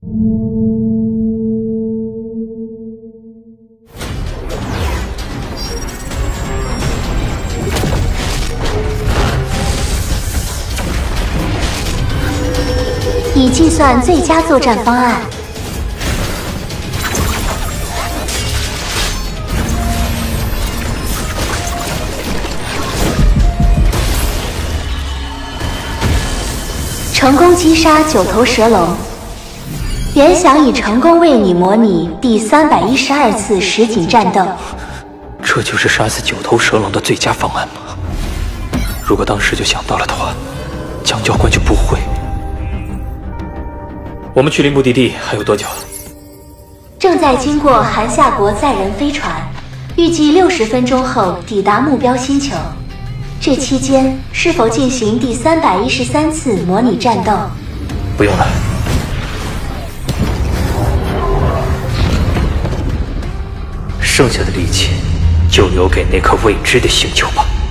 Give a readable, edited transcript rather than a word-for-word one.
已计算最佳作战方案。成功击杀9头蛇龙。联想已成功为你模拟第312次实景战斗。 这就是杀死9头蛇龙的最佳方案吗？如果当时就想到了的话，蒋教官就不会。我们距离目的地还有多久？ 正在经过韩夏国载人飞船，预计60分钟后抵达目标星球。这期间是否进行第313次模拟战斗？ 不用了。剩下的力气就留给那颗未知的星球吧。